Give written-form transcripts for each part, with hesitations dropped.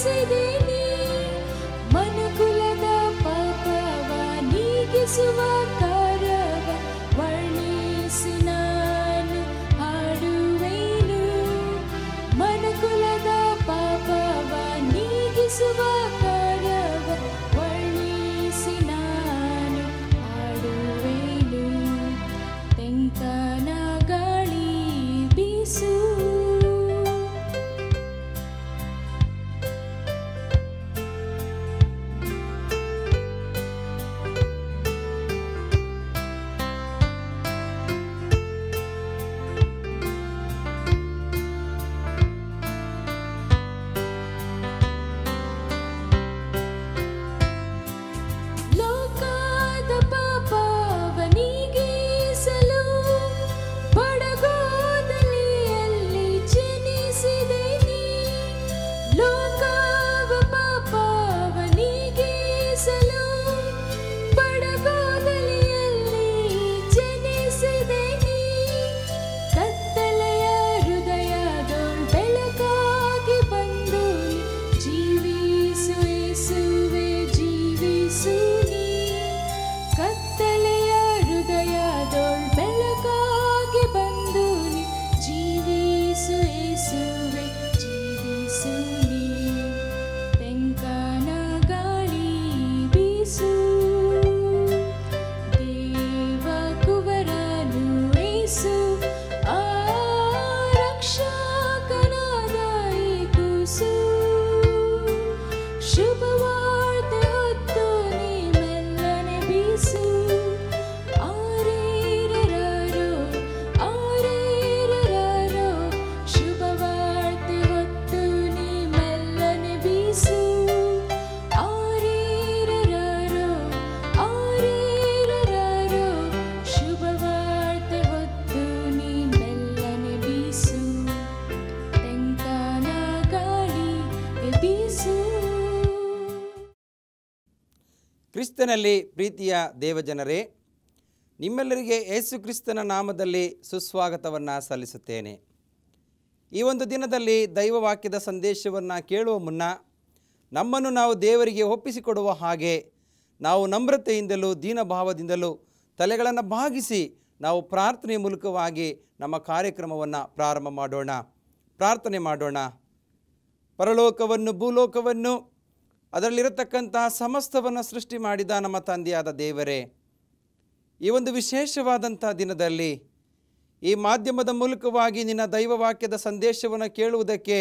ಜನಿಸಿದೆನಿ ಮನುಕುಲದ ಪಾಪವ ನೀಗಿಸುವ ಕಾರ್ಯವ ವರ್ಣಿಸಿ ನಾನು ಹಾಡುವೆನು ಮನುಕುಲದ ಪಾಪವ ನೀಗಿಸುವ ಕಾರ್ಯವ ವರ್ಣಿಸಿ ನಾನು ಹಾಡುವೆನು ತೆಂಕನ ಗಾಳಿ ಬೀಸು ಕ್ರಿಸ್ತನಲ್ಲಿ ಪ್ರೀತಿಯ ದೇವಜನರೇ, ನಿಮ್ಮೆಲ್ಲರಿಗೆ ಯೇಸು ಕ್ರಿಸ್ತನ ನಾಮದಲ್ಲಿ ಸುಸ್ವಾಗತವನ್ನು ಸಲ್ಲಿಸುತ್ತೇನೆ. ಈ ಒಂದು ದಿನದಲ್ಲಿ ದೈವವಾಕ್ಯದ ಸಂದೇಶವನ್ನು ಕೇಳುವ ಮುನ್ನ ನಮ್ಮನ್ನು ನಾವು ದೇವರಿಗೆ ಒಪ್ಪಿಸಿಕೊಡುವ ಹಾಗೆ ನಾವು ನಮ್ರತೆಯಿಂದಲೂ ದೀನಭಾವದಿಂದಲೂ ತಲೆಗಳನ್ನು ಬಾಗಿಸಿ ನಾವು ಪ್ರಾರ್ಥನೆಯ ಮೂಲಕವಾಗಿ ನಮ್ಮ ಕಾರ್ಯಕ್ರಮವನ್ನು ಪ್ರಾರಂಭ ಮಾಡೋಣ. ಪ್ರಾರ್ಥನೆ ಮಾಡೋಣ. ಪರಲೋಕವನ್ನು ಭೂಲೋಕವನ್ನು ಅದರಲ್ಲಿರತಕ್ಕಂತಹ ಸಮಸ್ತವನ್ನು ಸೃಷ್ಟಿ ಮಾಡಿದ ನಮ್ಮ ತಂದೆಯಾದ ದೇವರೇ, ಈ ಒಂದು ವಿಶೇಷವಾದಂಥ ದಿನದಲ್ಲಿ ಈ ಮಾಧ್ಯಮದ ಮೂಲಕವಾಗಿ ನಿನ್ನ ದೈವವಾಕ್ಯದ ಸಂದೇಶವನ್ನು ಕೇಳುವುದಕ್ಕೆ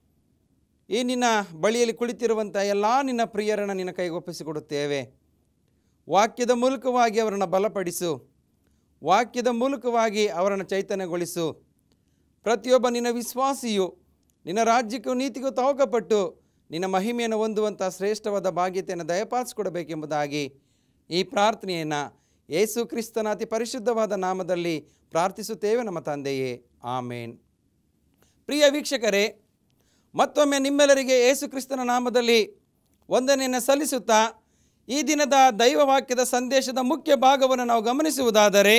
ಈ ನಿನ್ನ ಬಳಿಯಲ್ಲಿ ಕುಳಿತಿರುವಂಥ ಎಲ್ಲ ನಿನ್ನ ಪ್ರಿಯರನ್ನು ನಿನ್ನ ಕೈಗೊಪ್ಪಿಸಿಕೊಡುತ್ತೇವೆ. ವಾಕ್ಯದ ಮೂಲಕವಾಗಿ ಅವರನ್ನು ಬಲಪಡಿಸು, ವಾಕ್ಯದ ಮೂಲಕವಾಗಿ ಅವರನ್ನು ಚೈತನ್ಯಗೊಳಿಸು. ಪ್ರತಿಯೊಬ್ಬ ನಿನ್ನ ವಿಶ್ವಾಸಿಯು ನಿನ್ನ ರಾಜ್ಯಕ್ಕೂ ನೀತಿಗೂ ತವಕಪಟ್ಟು ನಿನ್ನ ಮಹಿಮೆಯನ್ನು ಹೊಂದುವಂಥ ಶ್ರೇಷ್ಠವಾದ ಭಾಗ್ಯತೆಯನ್ನು ದಯಪಾಲಿಸಿಕೊಡಬೇಕೆಂಬುದಾಗಿ ಈ ಪ್ರಾರ್ಥನೆಯನ್ನು ಯೇಸು ಕ್ರಿಸ್ತನ ಅತಿ ಪರಿಶುದ್ಧವಾದ ನಾಮದಲ್ಲಿ ಪ್ರಾರ್ಥಿಸುತ್ತೇವೆ ನಮ್ಮ ತಂದೆಯೇ, ಆಮೇನ್. ಪ್ರಿಯ ವೀಕ್ಷಕರೇ, ಮತ್ತೊಮ್ಮೆ ನಿಮ್ಮೆಲ್ಲರಿಗೆ ಯೇಸು ಕ್ರಿಸ್ತನ ನಾಮದಲ್ಲಿ ವಂದನೆಯನ್ನು ಸಲ್ಲಿಸುತ್ತಾ ಈ ದಿನದ ದೈವವಾಕ್ಯದ ಸಂದೇಶದ ಮುಖ್ಯ ಭಾಗವನ್ನು ನಾವು ಗಮನಿಸುವುದಾದರೆ,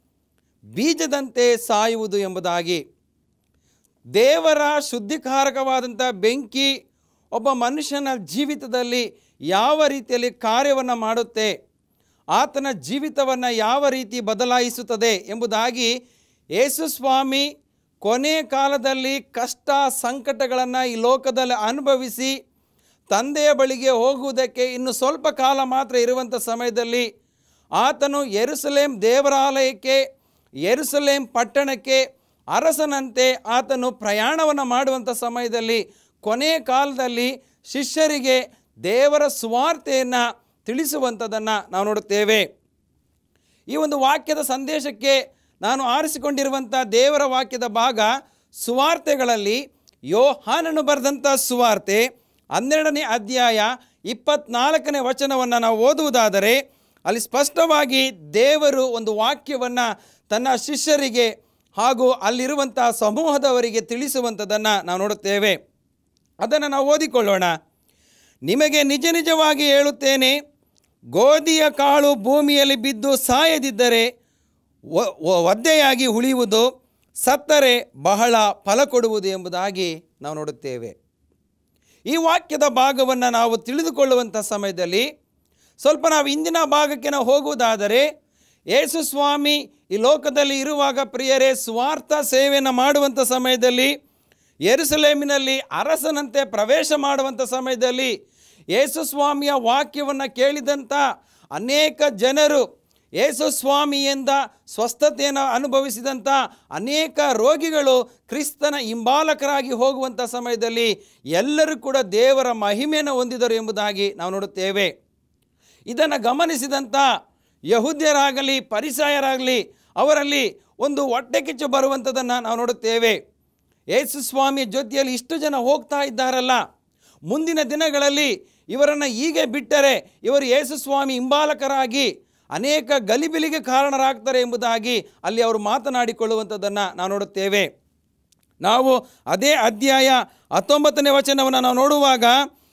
ಬೀಜದಂತೆ ಸಾಯುವುದು ಎಂಬುದಾಗಿ. ದೇವರ ಶುದ್ಧಿಕಾರಕವಾದಂಥ ಬೆಂಕಿ ಒಬ್ಬ ಮನುಷ್ಯನ ಜೀವಿತದಲ್ಲಿ ಯಾವ ರೀತಿಯಲ್ಲಿ ಕಾರ್ಯವನ್ನು ಮಾಡುತ್ತೆ, ಆತನ ಜೀವಿತವನ್ನು ಯಾವ ರೀತಿ ಬದಲಾಯಿಸುತ್ತದೆ ಎಂಬುದಾಗಿ ಯೇಸು ಸ್ವಾಮಿ ಕೊನೆ ಕಾಲದಲ್ಲಿ ಕಷ್ಟ ಸಂಕಟಗಳನ್ನು ಈ ಲೋಕದಲ್ಲಿ ಅನುಭವಿಸಿ ತಂದೆಯ ಬಳಿಗೆ ಹೋಗುವುದಕ್ಕೆ ಇನ್ನು ಸ್ವಲ್ಪ ಕಾಲ ಮಾತ್ರ ಇರುವಂಥ ಸಮಯದಲ್ಲಿ ಆತನು ಯೆರೂಸಲೇಮ್ ದೇವರಾಲಯಕ್ಕೆ, ಯೆರೂಸಲೇಮ್ ಪಟ್ಟಣಕ್ಕೆ ಅರಸನಂತೆ ಆತನು ಪ್ರಯಾಣವನ್ನು ಮಾಡುವಂಥ ಸಮಯದಲ್ಲಿ ಕೊನೆಯ ಕಾಲದಲ್ಲಿ ಶಿಷ್ಯರಿಗೆ ದೇವರ ಸುವಾರ್ತೆಯನ್ನು ತಿಳಿಸುವಂಥದ್ದನ್ನು ನಾವು ನೋಡುತ್ತೇವೆ. ಈ ಒಂದು ವಾಕ್ಯದ ಸಂದೇಶಕ್ಕೆ ನಾನು ಆರಿಸಿಕೊಂಡಿರುವಂಥ ದೇವರ ವಾಕ್ಯದ ಭಾಗ ಸುವಾರ್ತೆಗಳಲ್ಲಿ ಯೋಹಾನನು ಬರೆದಂಥ ಸುವಾರ್ತೆ 12ನೇ ಅಧ್ಯಾಯ 24ನೇ ವಚನವನ್ನು ನಾವು ಓದುವುದಾದರೆ, ಅಲ್ಲಿ ಸ್ಪಷ್ಟವಾಗಿ ದೇವರು ಒಂದು ವಾಕ್ಯವನ್ನು ತನ್ನ ಶಿಷ್ಯರಿಗೆ ಹಾಗೂ ಅಲ್ಲಿರುವಂಥ ಸಮೂಹದವರಿಗೆ ತಿಳಿಸುವಂಥದ್ದನ್ನು ನಾವು ನೋಡುತ್ತೇವೆ. ಅದನ್ನು ನಾವು ಓದಿಕೊಳ್ಳೋಣ. ನಿಮಗೆ ನಿಜ ನಿಜವಾಗಿ ಹೇಳುತ್ತೇನೆ, ಗೋಧಿಯ ಕಾಳು ಭೂಮಿಯಲ್ಲಿ ಬಿದ್ದು ಸಾಯದಿದ್ದರೆ ಒದ್ದೆಯಾಗಿ ಉಳಿಯುವುದು, ಸತ್ತರೆ ಬಹಳ ಫಲ ಕೊಡುವುದು ಎಂಬುದಾಗಿ ನಾವು ನೋಡುತ್ತೇವೆ. ಈ ವಾಕ್ಯದ ಭಾಗವನ್ನು ನಾವು ತಿಳಿದುಕೊಳ್ಳುವಂಥ ಸಮಯದಲ್ಲಿ ಸ್ವಲ್ಪ ನಾವು ಇಂದಿನ ಭಾಗಕ್ಕೆ ನಾವು ಹೋಗುವುದಾದರೆ, ಯೇಸು ಸ್ವಾಮಿ ಈ ಲೋಕದಲ್ಲಿ ಇರುವಾಗ ಪ್ರಿಯರೇ ಸ್ವಾರ್ಥ ಸೇವೆಯನ್ನು ಮಾಡುವಂಥ ಸಮಯದಲ್ಲಿ, ಯೆರೂಸಲೇಮಿನಲ್ಲಿ ಅರಸನಂತೆ ಪ್ರವೇಶ ಮಾಡುವಂಥ ಸಮಯದಲ್ಲಿ ಯೇಸು ಸ್ವಾಮಿಯ ವಾಕ್ಯವನ್ನು ಕೇಳಿದಂಥ ಅನೇಕ ಜನರು, ಯೇಸು ಸ್ವಾಮಿಯಿಂದ ಸ್ವಸ್ಥತೆಯನ್ನು ಅನುಭವಿಸಿದಂಥ ಅನೇಕ ರೋಗಿಗಳು ಕ್ರಿಸ್ತನ ಹಿಂಬಾಲಕರಾಗಿ ಹೋಗುವಂಥ ಸಮಯದಲ್ಲಿ ಎಲ್ಲರೂ ಕೂಡ ದೇವರ ಮಹಿಮೆಯನ್ನು ಹೊಂದಿದರು ಎಂಬುದಾಗಿ ನಾವು ನೋಡುತ್ತೇವೆ. ಇದನ್ನು ಗಮನಿಸಿದಂಥ ಯಹೂದ್ಯರಾಗಲಿ ಪರಿಸಯರಾಗಲಿ ಅವರಲ್ಲಿ ಒಂದು ಹೊಟ್ಟೆ ಕಿಚ್ಚು ಬರುವಂಥದ್ದನ್ನು ನಾವು ನೋಡುತ್ತೇವೆ. ಯೇಸು ಸ್ವಾಮಿಯ ಜೊತೆಯಲ್ಲಿ ಇಷ್ಟು ಜನ ಹೋಗ್ತಾ ಇದ್ದಾರಲ್ಲ, ಮುಂದಿನ ದಿನಗಳಲ್ಲಿ ಇವರನ್ನು ಹೀಗೆ ಬಿಟ್ಟರೆ ಇವರು ಯೇಸು ಸ್ವಾಮಿ ಹಿಂಬಾಲಕರಾಗಿ ಅನೇಕ ಗಲಿಬಿಲಿಗೆ ಕಾರಣರಾಗ್ತಾರೆ ಎಂಬುದಾಗಿ ಅಲ್ಲಿ ಅವರು ಮಾತನಾಡಿಕೊಳ್ಳುವಂಥದ್ದನ್ನು ನಾವು ನೋಡುತ್ತೇವೆ. ನಾವು ಅದೇ ಅಧ್ಯಾಯ 19ನೇ ವಚನವನ್ನು ನಾವು ನೋಡುವಾಗ,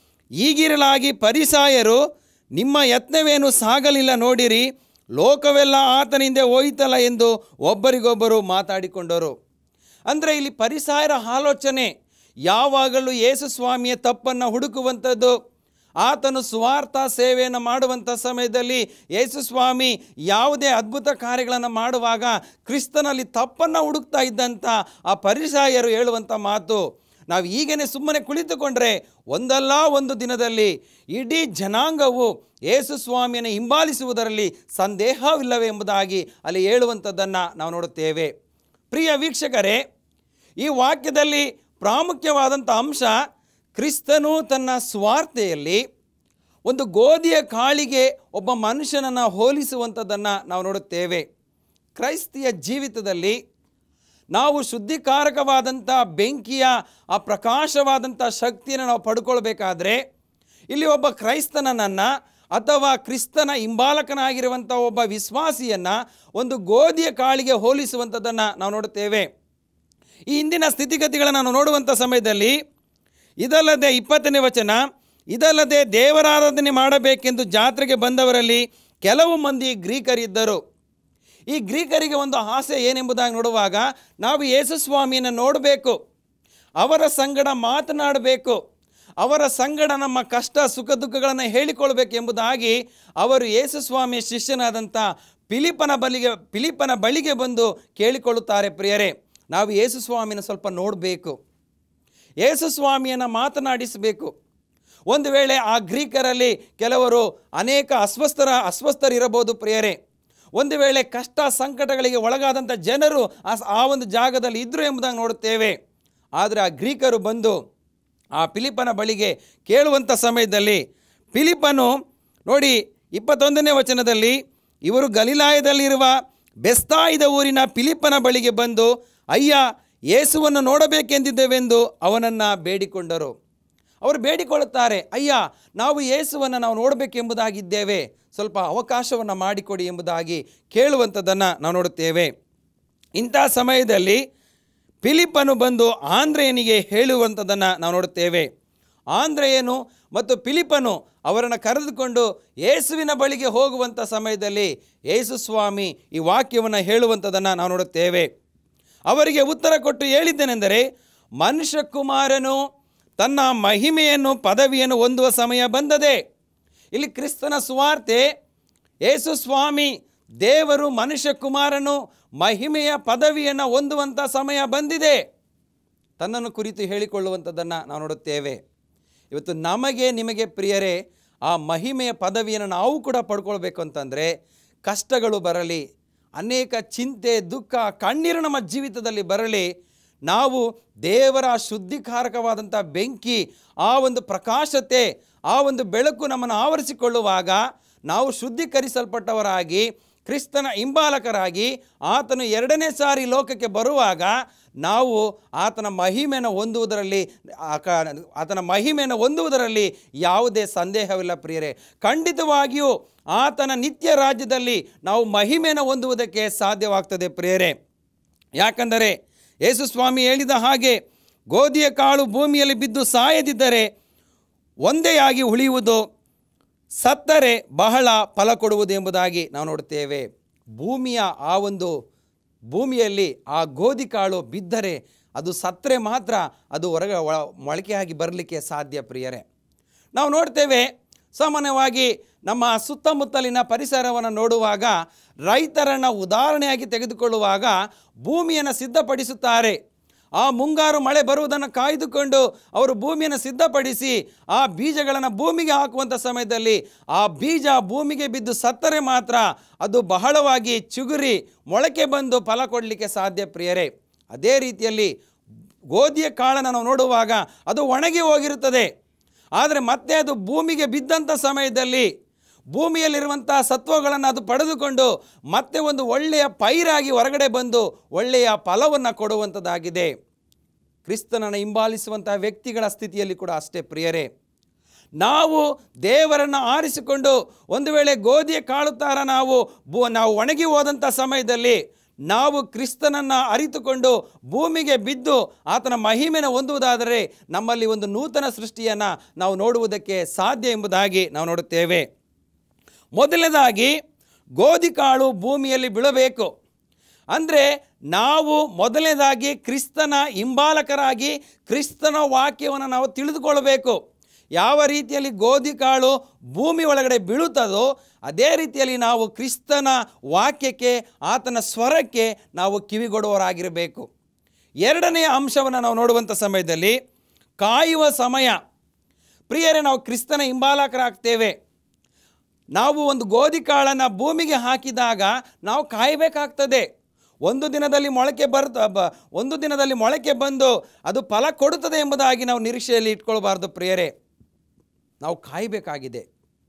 ಹೀಗಿರಲಾಗಿ ಪರಿಸಾಯರು ನಿಮ್ಮ ಯತ್ನವೇನು ಸಾಗಲಿಲ್ಲ ನೋಡಿರಿ, ಲೋಕವೆಲ್ಲ ಆತನಿಂದ ಹೋಯಿತಲ್ಲ ಎಂದು ಒಬ್ಬರಿಗೊಬ್ಬರು ಮಾತಾಡಿಕೊಂಡರು. ಅಂದರೆ ಇಲ್ಲಿ ಪರಿಸಾಯರ ಆಲೋಚನೆ ಯಾವಾಗಲೂ ಯೇಸು ಸ್ವಾಮಿಯ ತಪ್ಪನ್ನು ಹುಡುಕುವಂಥದ್ದು. ಆತನು ಸ್ವಾರ್ಥ ಸೇವೆಯನ್ನು ಮಾಡುವಂಥ ಸಮಯದಲ್ಲಿ ಯೇಸು ಸ್ವಾಮಿ ಯಾವುದೇ ಅದ್ಭುತ ಕಾರ್ಯಗಳನ್ನು ಮಾಡುವಾಗ ಕ್ರಿಸ್ತನಲ್ಲಿ ತಪ್ಪನ್ನು ಹುಡುಕ್ತಾ ಇದ್ದಂಥ ಆ ಪರಿಸಾಯರು ಹೇಳುವಂಥ ಮಾತು, ನಾವು ಹೀಗೇ ಸುಮ್ಮನೆ ಕುಳಿತುಕೊಂಡ್ರೆ ಒಂದಲ್ಲ ಒಂದು ದಿನದಲ್ಲಿ ಇಡೀ ಜನಾಂಗವು ಯೇಸು ಸ್ವಾಮಿಯನ್ನು ಹಿಂಬಾಲಿಸುವುದರಲ್ಲಿ ಸಂದೇಹವಿಲ್ಲವೇ ಎಂಬುದಾಗಿ ಅಲ್ಲಿ ಹೇಳುವಂಥದ್ದನ್ನು ನಾವು ನೋಡುತ್ತೇವೆ. ಪ್ರಿಯ ವೀಕ್ಷಕರೇ, ಈ ವಾಕ್ಯದಲ್ಲಿ ಪ್ರಾಮುಖ್ಯವಾದಂಥ ಅಂಶ, ಕ್ರಿಸ್ತನು ತನ್ನ ಸ್ವಾರ್ಥೆಯಲ್ಲಿ ಒಂದು ಗೋಧಿಯ ಕಾಳಿಗೆ ಒಬ್ಬ ಮನುಷ್ಯನನ್ನು ಹೋಲಿಸುವಂಥದ್ದನ್ನು ನಾವು ನೋಡುತ್ತೇವೆ. ಕ್ರೈಸ್ತಿಯ ಜೀವಿತದಲ್ಲಿ ನಾವು ಶುದ್ಧೀಕಾರಕವಾದಂಥ ಬೆಂಕಿಯ ಆ ಪ್ರಕಾಶವಾದಂಥ ಶಕ್ತಿಯನ್ನು ನಾವು ಪಡ್ಕೊಳ್ಬೇಕಾದ್ರೆ ಇಲ್ಲಿ ಒಬ್ಬ ಕ್ರೈಸ್ತನನ್ನು ಅಥವಾ ಕ್ರಿಸ್ತನ ಹಿಂಬಾಲಕನಾಗಿರುವಂಥ ಒಬ್ಬ ವಿಶ್ವಾಸಿಯನ್ನು ಒಂದು ಗೋಧಿಯ ಕಾಳಿಗೆ ಹೋಲಿಸುವಂಥದ್ದನ್ನು ನಾವು ನೋಡುತ್ತೇವೆ. ಈ ಹಿಂದಿನ ಸ್ಥಿತಿಗತಿಗಳನ್ನು ನಾವು ನೋಡುವಂಥ ಸಮಯದಲ್ಲಿ ಇದಲ್ಲದೆ 20ನೇ ವಚನ, ಇದಲ್ಲದೆ ದೇವರಾರಾಧನೆ ಮಾಡಬೇಕೆಂದು ಜಾತ್ರೆಗೆ ಬಂದವರಲ್ಲಿ ಕೆಲವು ಮಂದಿ ಗ್ರೀಕರಿದ್ದರು. ಈ ಗ್ರೀಕರಿಗೆ ಒಂದು ಆಸೆ ಏನೆಂಬುದಾಗಿ ನೋಡುವಾಗ, ನಾವು ಯೇಸು ಸ್ವಾಮಿಯನ್ನು ನೋಡಬೇಕು, ಅವರ ಸಂಗಡ ಮಾತನಾಡಬೇಕು, ಅವರ ಸಂಗಡ ನಮ್ಮ ಕಷ್ಟ ಸುಖ ದುಃಖಗಳನ್ನು ಹೇಳಿಕೊಳ್ಬೇಕು ಎಂಬುದಾಗಿ ಅವರು ಯೇಸು ಸ್ವಾಮಿಯ ಶಿಷ್ಯನಾದಂಥ ಫಿಲಿಪ್ಪನ ಬಳಿಗೆ ಬಂದು ಕೇಳಿಕೊಳ್ಳುತ್ತಾರೆ. ಪ್ರಿಯರೇ, ನಾವು ಯೇಸು ಸ್ವಾಮಿನ ಸ್ವಲ್ಪ ನೋಡಬೇಕು, ಯೇಸು ಸ್ವಾಮಿಯನ್ನು ಮಾತನಾಡಿಸಬೇಕು. ಒಂದು ವೇಳೆ ಆ ಗ್ರೀಕರಲ್ಲಿ ಕೆಲವರು ಅನೇಕ ಅಸ್ವಸ್ಥರಿರಬಹುದು ಪ್ರಿಯರೇ. ಒಂದು ವೇಳೆ ಕಷ್ಟ ಸಂಕಟಗಳಿಗೆ ಒಳಗಾದಂಥ ಜನರು ಆ ಒಂದು ಜಾಗದಲ್ಲಿ ಇದ್ದರು ಎಂಬುದಾಗಿ ನೋಡುತ್ತೇವೆ. ಆದರೆ ಆ ಗ್ರೀಕರು ಬಂದು ಆ ಫಿಲಿಪ್ಪನ ಬಳಿಗೆ ಕೇಳುವಂಥ ಸಮಯದಲ್ಲಿ ಫಿಲಿಪ್ಪನು ನೋಡಿ 21ನೇ ವಚನದಲ್ಲಿ, ಇವರು ಗಲಿಲಾಯದಲ್ಲಿರುವ ಬೆಸ್ತಾಯಿದ ಊರಿನ ಫಿಲಿಪ್ಪನ ಬಳಿಗೆ ಬಂದು, ಅಯ್ಯ, ಯೇಸುವನ್ನು ನೋಡಬೇಕೆಂದಿದ್ದೇವೆಂದು ಅವನನ್ನು ಬೇಡಿಕೊಂಡರು. ಅವರು ಬೇಡಿಕೊಳ್ಳುತ್ತಾರೆ, ಅಯ್ಯ, ನಾವು ಯೇಸುವನ್ನು ನಾವು ನೋಡಬೇಕೆಂಬುದಾಗಿದ್ದೇವೆ, ಸ್ವಲ್ಪ ಅವಕಾಶವನ್ನು ಮಾಡಿಕೊಡಿ ಎಂಬುದಾಗಿ ಕೇಳುವಂಥದ್ದನ್ನು ನಾವು ನೋಡುತ್ತೇವೆ. ಇಂಥ ಸಮಯದಲ್ಲಿ ಫಿಲಿಪ್ಪನು ಬಂದು ಆಂದ್ರೆಯನಿಗೆ ಹೇಳುವಂಥದ್ದನ್ನು ನಾವು ನೋಡುತ್ತೇವೆ. ಆಂದ್ರೆಯನು ಮತ್ತು ಫಿಲಿಪ್ಪನು ಅವರನ್ನು ಕರೆದುಕೊಂಡು ಯೇಸುವಿನ ಬಳಿಗೆ ಹೋಗುವಂಥ ಸಮಯದಲ್ಲಿ ಯೇಸು ಸ್ವಾಮಿ ಈ ವಾಕ್ಯವನ್ನು ಹೇಳುವಂಥದ್ದನ್ನು ನಾವು ನೋಡುತ್ತೇವೆ. ಅವರಿಗೆ ಉತ್ತರ ಕೊಟ್ಟು ಹೇಳಿದ್ದೇನೆಂದರೆ, ಮನುಷ್ಯಕುಮಾರನು ತನ್ನ ಮಹಿಮೆಯನ್ನು ಪದವಿಯನ್ನು ಹೊಂದುವ ಸಮಯ ಬಂದದೆ. ಇಲ್ಲಿ ಕ್ರಿಸ್ತನ ಸುವಾರ್ತೆ, ಯೇಸು ಸ್ವಾಮಿ ದೇವರು ಮನುಷ್ಯಕುಮಾರನು ಮಹಿಮೆಯ ಪದವಿಯನ್ನು ಹೊಂದುವಂಥ ಸಮಯ ಬಂದಿದೆ ತನ್ನನ್ನು ಕುರಿತು ಹೇಳಿಕೊಳ್ಳುವಂಥದ್ದನ್ನು ನಾವು ನೋಡುತ್ತೇವೆ. ಇವತ್ತು ನಮಗೆ ನಿಮಗೆ ಪ್ರಿಯರೇ, ಆ ಮಹಿಮೆಯ ಪದವಿಯನ್ನು ನಾವು ಕೂಡ ಪಡ್ಕೊಳ್ಬೇಕು ಅಂತಂದರೆ ಕಷ್ಟಗಳು ಬರಲಿ, ಅನೇಕ ಚಿಂತೆ ದುಃಖ ಕಣ್ಣೀರು ನಮ್ಮ ಜೀವಿತದಲ್ಲಿ ಬರಲಿ, ನಾವು ದೇವರ ಶುದ್ಧೀಕಾರಕವಾದಂಥ ಬೆಂಕಿ, ಆ ಒಂದು ಪ್ರಕಾಶತೆ, ಆ ಒಂದು ಬೆಳಕು ನಮ್ಮನ್ನು ಆವರಿಸಿಕೊಳ್ಳುವಾಗ ನಾವು ಶುದ್ಧೀಕರಿಸಲ್ಪಟ್ಟವರಾಗಿ ಕ್ರಿಸ್ತನ ಹಿಂಬಾಲಕರಾಗಿ ಆತನು 2ನೇ ಸಾರಿ ಲೋಕಕ್ಕೆ ಬರುವಾಗ ನಾವು ಆತನ ಮಹಿಮೆಯನ್ನು ಹೊಂದುವುದರಲ್ಲಿ ಯಾವುದೇ ಸಂದೇಹವಿಲ್ಲ ಪ್ರಿಯರೇ. ಖಂಡಿತವಾಗಿಯೂ ಆತನ ನಿತ್ಯ ರಾಜ್ಯದಲ್ಲಿ ನಾವು ಮಹಿಮೆಯನ್ನು ಹೊಂದುವುದಕ್ಕೆ ಸಾಧ್ಯವಾಗ್ತದೆ ಪ್ರಿಯರೇ. ಯಾಕಂದರೆ ಯೇಸು ಸ್ವಾಮಿ ಹೇಳಿದ ಹಾಗೆ, ಗೋಧಿಯ ಕಾಳು ಭೂಮಿಯಲ್ಲಿ ಬಿದ್ದು ಸಾಯದಿದ್ದರೆ ಒಂದೇಯಾಗಿ ಉಳಿಯುವುದು, ಸತ್ತರೆ ಬಹಳ ಫಲ ಕೊಡುವುದು ಎಂಬುದಾಗಿ ನಾವು ನೋಡುತ್ತೇವೆ. ಭೂಮಿಯಲ್ಲಿ ಆ ಗೋಧಿ ಕಾಳು ಬಿದ್ದರೆ ಅದು ಸತ್ತರೆ ಮಾತ್ರ ಅದು ಹೊರಗೆ ಮೊಳಕೆಯಾಗಿ ಬರಲಿಕ್ಕೆ ಸಾಧ್ಯ ಪ್ರಿಯರೇ. ನಾವು ನೋಡ್ತೇವೆ ಸಾಮಾನ್ಯವಾಗಿ ನಮ್ಮ ಸುತ್ತಮುತ್ತಲಿನ ಪರಿಸರವನ್ನು ನೋಡುವಾಗ, ರೈತರನ್ನು ಉದಾಹರಣೆಯಾಗಿ ತೆಗೆದುಕೊಳ್ಳುವಾಗ ಭೂಮಿಯನ್ನು ಸಿದ್ಧಪಡಿಸುತ್ತಾರೆ. ಆ ಮುಂಗಾರು ಮಳೆ ಬರುವುದನ್ನು ಕಾಯ್ದುಕೊಂಡು ಅವರು ಭೂಮಿಯನ್ನು ಸಿದ್ಧಪಡಿಸಿ ಆ ಬೀಜಗಳನ್ನು ಭೂಮಿಗೆ ಹಾಕುವಂಥ ಸಮಯದಲ್ಲಿ ಆ ಬೀಜ ಭೂಮಿಗೆ ಬಿದ್ದು ಸತ್ತರೆ ಮಾತ್ರ ಅದು ಬಹಳವಾಗಿ ಚಿಗುರಿ ಮೊಳಕೆ ಬಂದು ಫಲ ಕೊಡಲಿಕ್ಕೆ ಸಾಧ್ಯ ಪ್ರಿಯರೇ. ಅದೇ ರೀತಿಯಲ್ಲಿ ಗೋಧಿಯ ಕಾಳನ್ನು ನಾವು ನೋಡುವಾಗ ಅದು ಒಣಗಿ ಹೋಗಿರುತ್ತದೆ. ಆದರೆ ಮತ್ತೆ ಅದು ಭೂಮಿಗೆ ಬಿದ್ದಂಥ ಸಮಯದಲ್ಲಿ ಭೂಮಿಯಲ್ಲಿರುವಂಥ ಸತ್ವಗಳನ್ನು ಅದು ಪಡೆದುಕೊಂಡು ಮತ್ತೆ ಒಂದು ಒಳ್ಳೆಯ ಪೈರಾಗಿ ಹೊರಗಡೆ ಬಂದು ಒಳ್ಳೆಯ ಫಲವನ್ನು ಕೊಡುವಂಥದ್ದಾಗಿದೆ. ಕ್ರಿಸ್ತನನ್ನು ಹಿಂಬಾಲಿಸುವಂಥ ವ್ಯಕ್ತಿಗಳ ಸ್ಥಿತಿಯಲ್ಲಿ ಕೂಡ ಅಷ್ಟೇ ಪ್ರಿಯರೇ. ನಾವು ದೇವರನ್ನು ಆರಿಸಿಕೊಂಡು ಒಂದು ವೇಳೆ ಗೋಧಿಯ ಕಾಳು ಥರ ನಾವು ಒಣಗಿ ಹೋದಂಥ ಸಮಯದಲ್ಲಿ ನಾವು ಕ್ರಿಸ್ತನನ್ನು ಅರಿತುಕೊಂಡು ಭೂಮಿಗೆ ಬಿದ್ದು ಆತನ ಮಹಿಮೆಯನ್ನು ಹೊಂದುವುದಾದರೆ ನಮ್ಮಲ್ಲಿ ಒಂದು ನೂತನ ಸೃಷ್ಟಿಯನ್ನು ನಾವು ನೋಡುವುದಕ್ಕೆ ಸಾಧ್ಯ ಎಂಬುದಾಗಿ ನಾವು ನೋಡುತ್ತೇವೆ. ಮೊದಲನೇದಾಗಿ ಗೋಧಿ ಕಾಳು ಭೂಮಿಯಲ್ಲಿ ಬೀಳಬೇಕು ಅಂದರೆ ನಾವು ಮೊದಲನೇದಾಗಿ ಕ್ರಿಸ್ತನ ಹಿಂಬಾಲಕರಾಗಿ ಕ್ರಿಸ್ತನ ವಾಕ್ಯವನ್ನು ನಾವು ತಿಳಿದುಕೊಳ್ಳಬೇಕು. ಯಾವ ರೀತಿಯಲ್ಲಿ ಗೋಧಿ ಕಾಳು ಭೂಮಿ ಒಳಗಡೆ ಬೀಳುತ್ತದೋ ಅದೇ ರೀತಿಯಲ್ಲಿ ನಾವು ಕ್ರಿಸ್ತನ ವಾಕ್ಯಕ್ಕೆ, ಆತನ ಸ್ವರಕ್ಕೆ ನಾವು ಕಿವಿಗೊಡುವವರಾಗಿರಬೇಕು. ಎರಡನೆಯ ಅಂಶವನ್ನು ನಾವು ನೋಡುವಂಥ ಸಮಯದಲ್ಲಿ ಕಾಯುವ ಸಮಯ. ಪ್ರಿಯರೇ, ನಾವು ಕ್ರಿಸ್ತನ ಹಿಂಬಾಲಕರಾಗ್ತೇವೆ. ನಾವು ಒಂದು ಗೋಧಿ ಕಾಳನ್ನು ಭೂಮಿಗೆ ಹಾಕಿದಾಗ ನಾವು ಕಾಯಬೇಕಾಗ್ತದೆ. ಒಂದು ದಿನದಲ್ಲಿ ಮೊಳಕೆ ಬಂದು ಅದು ಫಲ ಕೊಡುತ್ತದೆ ಎಂಬುದಾಗಿ ನಾವು ನಿರೀಕ್ಷೆಯಲ್ಲಿ ಇಟ್ಕೊಳ್ಬಾರ್ದು ಪ್ರಿಯರೇ. ನಾವು ಕಾಯಬೇಕಾಗಿದೆ.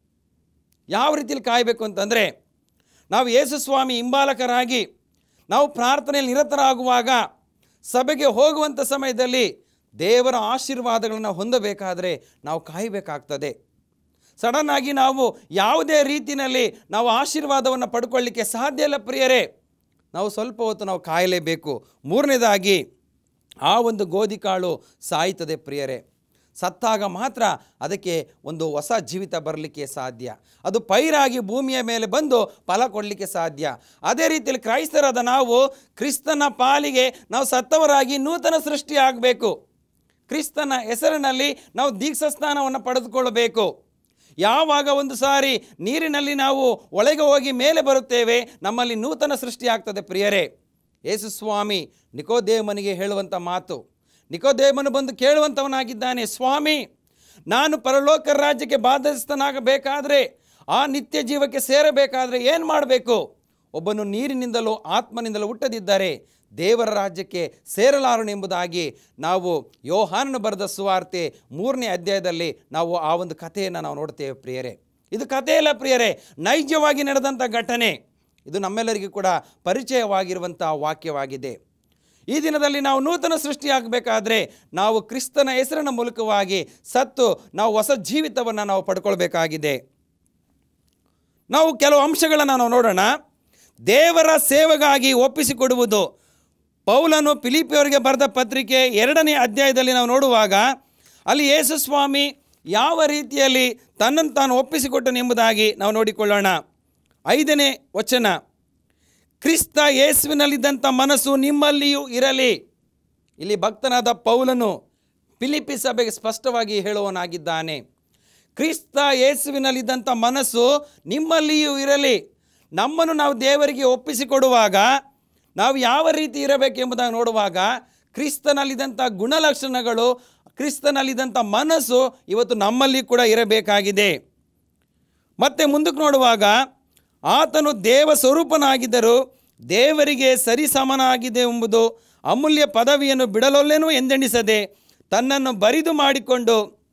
ಯಾವ ರೀತಿಯಲ್ಲಿ ಕಾಯಬೇಕು ಅಂತಂದರೆ, ನಾವು ಯೇಸು ಸ್ವಾಮಿ ಹಿಂಬಾಲಕರಾಗಿ ನಾವು ಪ್ರಾರ್ಥನೆಯಲ್ಲಿ ನಿರತರಾಗುವಾಗ ಸಭೆಗೆ ಹೋಗುವಂಥ ಸಮಯದಲ್ಲಿ ದೇವರ ಆಶೀರ್ವಾದಗಳನ್ನು ಹೊಂದಬೇಕಾದರೆ ನಾವು ಕಾಯಬೇಕಾಗ್ತದೆ. ಸಡನ್ನಾಗಿ ನಾವು ಯಾವುದೇ ರೀತಿಯಲ್ಲಿ ನಾವು ಆಶೀರ್ವಾದವನ್ನು ಪಡ್ಕೊಳ್ಳಿಕ್ಕೆ ಸಾಧ್ಯ ಇಲ್ಲ ಪ್ರಿಯರೇ. ನಾವು ಸ್ವಲ್ಪ ಹೊತ್ತು ನಾವು ಕಾಯಲೇಬೇಕು. ಮೂರನೇದಾಗಿ ಆ ಒಂದು ಗೋಧಿ ಕಾಳು ಸಾಯ್ತದೆ ಪ್ರಿಯರೇ. ಸತ್ತಾಗ ಮಾತ್ರ ಅದಕ್ಕೆ ಒಂದು ಹೊಸ ಜೀವಿತ ಬರಲಿಕ್ಕೆ ಸಾಧ್ಯ. ಅದು ಪೈರಾಗಿ ಭೂಮಿಯ ಮೇಲೆ ಬಂದು ಫಲ ಕೊಡಲಿಕ್ಕೆ ಸಾಧ್ಯ. ಅದೇ ರೀತಿಯಲ್ಲಿ ಕ್ರೈಸ್ತರಾದ ನಾವು ಕ್ರಿಸ್ತನ ಪಾಲಿಗೆ ನಾವು ಸತ್ತವರಾಗಿ ನೂತನ ಸೃಷ್ಟಿ ಆಗಬೇಕು. ಕ್ರಿಸ್ತನ ಹೆಸರಿನಲ್ಲಿ ನಾವು ದೀಕ್ಷಾ ಸ್ನಾನವನ್ನು ಪಡೆದುಕೊಳ್ಳಬೇಕು. ಯಾವಾಗ ಒಂದು ಸಾರಿ ನೀರಿನಲ್ಲಿ ನಾವು ಒಳಗೆ ಹೋಗಿ ಮೇಲೆ ಬರುತ್ತೇವೆ ನಮ್ಮಲ್ಲಿ ನೂತನ ಸೃಷ್ಟಿ ಆಗ್ತದೆ ಪ್ರಿಯರೇ. ಯೇಸು ಸ್ವಾಮಿ ನಿಕೋದೇಮನಿಗೆ ಹೇಳುವಂಥ ಮಾತು, ನಿಕೋದೇಮನು ಬಂದು ಕೇಳುವಂಥವನಾಗಿದ್ದಾನೆ, ಸ್ವಾಮಿ, ನಾನು ಪರಲೋಕ ರಾಜ್ಯಕ್ಕೆ ಬಾಧ್ಯಸ್ಥನಾಗಬೇಕಾದ್ರೆ, ಆ ನಿತ್ಯ ಜೀವಕ್ಕೆ ಸೇರಬೇಕಾದ್ರೆ ಏನು ಮಾಡಬೇಕು? ಒಬ್ಬನು ನೀರಿನಿಂದಲೂ ಆತ್ಮನಿಂದಲೂ ಹುಟ್ಟದಿದ್ದರೆ ದೇವರ ರಾಜ್ಯಕ್ಕೆ ಸೇರಲಾರನು ಎಂಬುದಾಗಿ ನಾವು ಯೋಹಾನನು ಬರೆದ ಸುವಾರ್ತೆ 3ನೇ ಅಧ್ಯಾಯದಲ್ಲಿ ನಾವು ಆ ಒಂದು ಕಥೆಯನ್ನು ನಾವು ನೋಡ್ತೇವೆ ಪ್ರಿಯರೇ. ಇದು ಕಥೆಯಲ್ಲ ಪ್ರಿಯರೇ, ನೈಜವಾಗಿ ನಡೆದಂಥ ಘಟನೆ. ಇದು ನಮ್ಮೆಲ್ಲರಿಗೂ ಕೂಡ ಪರಿಚಯವಾಗಿರುವಂಥ ವಾಕ್ಯವಾಗಿದೆ. ಈ ದಿನದಲ್ಲಿ ನಾವು ನೂತನ ಸೃಷ್ಟಿಯಾಗಬೇಕಾದ್ರೆ ನಾವು ಕ್ರಿಸ್ತನ ಹೆಸರಿನ ಮೂಲಕವಾಗಿ ಸತ್ತು ನಾವು ಹೊಸ ಜೀವಿತವನ್ನು ನಾವು ಪಡ್ಕೊಳ್ಬೇಕಾಗಿದೆ. ನಾವು ಕೆಲವು ಅಂಶಗಳನ್ನು ನಾವು ನೋಡೋಣ. ದೇವರ ಸೇವೆಗಾಗಿ ಒಪ್ಪಿಸಿಕೊಡುವುದು. ಪೌಲನು ಫಿಲಿಪ್ಪಿಯವರಿಗೆ ಬರೆದ ಪತ್ರಿಕೆ 2ನೇ ಅಧ್ಯಾಯದಲ್ಲಿ ನಾವು ನೋಡುವಾಗ ಅಲ್ಲಿ ಯೇಸು ಸ್ವಾಮಿ ಯಾವ ರೀತಿಯಲ್ಲಿ ತನ್ನನ್ನು ತಾನು ಒಪ್ಪಿಸಿಕೊಟ್ಟನು ಎಂಬುದಾಗಿ ನಾವು ನೋಡಿಕೊಳ್ಳೋಣ. 5ನೇ ವಚನ, ಕ್ರಿಸ್ತ ಯೇಸುವಿನಲ್ಲಿದ್ದಂಥ ಮನಸ್ಸು ನಿಮ್ಮಲ್ಲಿಯೂ ಇರಲಿ. ಇಲ್ಲಿ ಭಕ್ತನಾದ ಪೌಲನು ಫಿಲಿಪ್ಪಿ ಸಭೆಗೆ ಸ್ಪಷ್ಟವಾಗಿ ಹೇಳುವನಾಗಿದ್ದಾನೆ. ಕ್ರಿಸ್ತ ಯೇಸುವಿನಲ್ಲಿದ್ದಂಥ ಮನಸ್ಸು ನಿಮ್ಮಲ್ಲಿಯೂ ಇರಲಿ. ನಮ್ಮನ್ನು ನಾವು ದೇವರಿಗೆ ಒಪ್ಪಿಸಿಕೊಡುವಾಗ ನಾವು ಯಾವ ರೀತಿ ಇರಬೇಕೆಂಬುದಾಗಿ ನೋಡುವಾಗ ಕ್ರಿಸ್ತನಲ್ಲಿದ್ದಂಥ ಗುಣಲಕ್ಷಣಗಳು, ಕ್ರಿಸ್ತನಲ್ಲಿದ್ದಂಥ ಮನಸ್ಸು ಇವತ್ತು ನಮ್ಮಲ್ಲಿ ಕೂಡ ಇರಬೇಕಾಗಿದೆ. ಮತ್ತೆ ಮುಂದಕ್ಕೆ ನೋಡುವಾಗ ಆತನು ದೇವ ಸ್ವರೂಪನಾಗಿದ್ದರೂ ದೇವರಿಗೆ ಸರಿಸಮನಾಗಿದೆ ಎಂಬುದು ಅಮೂಲ್ಯ ಪದವಿಯನ್ನು ಬಿಡಲೊಲ್ಲೆನೂ ಎಂದೆಣಿಸದೆ ತನ್ನನ್ನು ಬರಿದು ಮಾಡಿಕೊಂಡು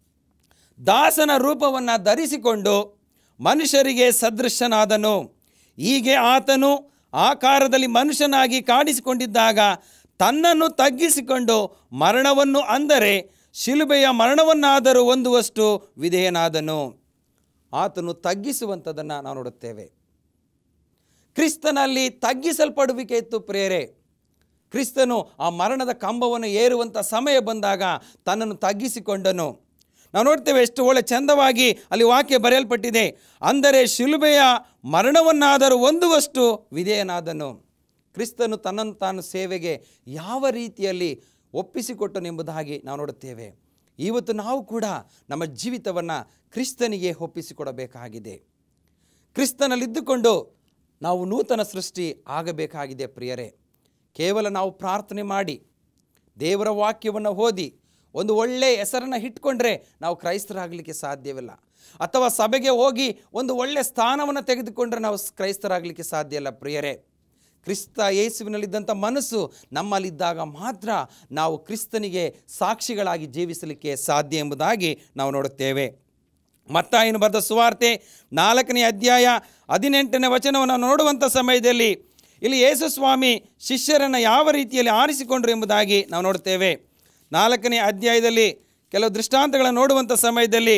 ದಾಸನ ರೂಪವನ್ನು ಧರಿಸಿಕೊಂಡು ಮನುಷ್ಯರಿಗೆ ಸದೃಶನಾದನು. ಹೀಗೆ ಆತನು ಆಕಾರದಲ್ಲಿ ಮನುಷ್ಯನಾಗಿ ಕಾಣಿಸಿಕೊಂಡಿದ್ದಾಗ ತನ್ನನ್ನು ತಗ್ಗಿಸಿಕೊಂಡು ಮರಣವನ್ನು, ಅಂದರೆ ಶಿಲುಬೆಯ ಮರಣವನ್ನಾದರೂ ಹೊಂದುವಷ್ಟು ವಿಧೇಯನಾದನು. ಆತನು ತಗ್ಗಿಸುವಂಥದ್ದನ್ನು ನಾವು ನೋಡುತ್ತೇವೆ. ಕ್ರಿಸ್ತನಲ್ಲಿ ತಗ್ಗಿಸಲ್ಪಡುವಿಕೆ ಇತ್ತು ಪ್ರೇರೆ. ಕ್ರಿಸ್ತನು ಆ ಮರಣದ ಕಂಬವನ್ನು ಏರುವಂಥ ಸಮಯ ಬಂದಾಗ ತನ್ನನ್ನು ತಗ್ಗಿಸಿಕೊಂಡನು. ನಾವು ನೋಡ್ತೇವೆ ಎಷ್ಟು ಒಳ್ಳೆ ಚಂದವಾಗಿ ಅಲ್ಲಿ ವಾಕ್ಯ ಬರೆಯಲ್ಪಟ್ಟಿದೆ. ಅಂದರೆ ಶಿಲುಬೆಯ ಮರಣವನ್ನಾದರೂ ಹೊಂದುವಷ್ಟು ವಿಧೇಯನಾದನು. ಕ್ರಿಸ್ತನು ತನ್ನನ್ನು ತಾನು ಸೇವೆಗೆ ಯಾವ ರೀತಿಯಲ್ಲಿ ಒಪ್ಪಿಸಿಕೊಟ್ಟನೆಂಬುದಾಗಿ ನಾವು ನೋಡುತ್ತೇವೆ. ಇವತ್ತು ನಾವು ಕೂಡ ನಮ್ಮ ಜೀವಿತವನ್ನು ಕ್ರಿಸ್ತನಿಗೆ ಒಪ್ಪಿಸಿಕೊಡಬೇಕಾಗಿದೆ. ಕ್ರಿಸ್ತನಲ್ಲಿದ್ದುಕೊಂಡು ನಾವು ನೂತನ ಸೃಷ್ಟಿ ಆಗಬೇಕಾಗಿದೆ ಪ್ರಿಯರೇ. ಕೇವಲ ನಾವು ಪ್ರಾರ್ಥನೆ ಮಾಡಿ ದೇವರ ವಾಕ್ಯವನ್ನು ಓದಿ ಒಂದು ಒಳ್ಳೆಯ ಹೆಸರನ್ನು ಇಟ್ಕೊಂಡ್ರೆ ನಾವು ಕ್ರೈಸ್ತರಾಗಲಿಕ್ಕೆ ಸಾಧ್ಯವಿಲ್ಲ. ಅಥವಾ ಸಭೆಗೆ ಹೋಗಿ ಒಂದು ಒಳ್ಳೆಯ ಸ್ಥಾನವನ್ನು ತೆಗೆದುಕೊಂಡ್ರೆ ನಾವು ಕ್ರೈಸ್ತರಾಗಲಿಕ್ಕೆ ಸಾಧ್ಯ ಇಲ್ಲ ಪ್ರಿಯರೇ. ಕ್ರಿಸ್ತ ಯೇಸುವಿನಲ್ಲಿದ್ದಂಥ ಮನಸ್ಸು ನಮ್ಮಲ್ಲಿದ್ದಾಗ ಮಾತ್ರ ನಾವು ಕ್ರಿಸ್ತನಿಗೆ ಸಾಕ್ಷಿಗಳಾಗಿ ಜೀವಿಸಲಿಕ್ಕೆ ಸಾಧ್ಯ ಎಂಬುದಾಗಿ ನಾವು ನೋಡುತ್ತೇವೆ. ಮತ್ತಾಯನು ಬರೆದ ಸುವಾರ್ತೆ 4ನೇ ಅಧ್ಯಾಯ 18ನೇ ವಚನವನ್ನು ನೋಡುವಂಥ ಸಮಯದಲ್ಲಿ ಇಲ್ಲಿ ಯೇಸು ಸ್ವಾಮಿ ಶಿಷ್ಯರನ್ನು ಯಾವ ರೀತಿಯಲ್ಲಿ ಆರಿಸಿಕೊಂಡರು ಎಂಬುದಾಗಿ ನಾವು ನೋಡುತ್ತೇವೆ. 4ನೇ ಅಧ್ಯಾಯದಲ್ಲಿ ಕೆಲವು ದೃಷ್ಟಾಂತಗಳನ್ನು ನೋಡುವಂಥ ಸಮಯದಲ್ಲಿ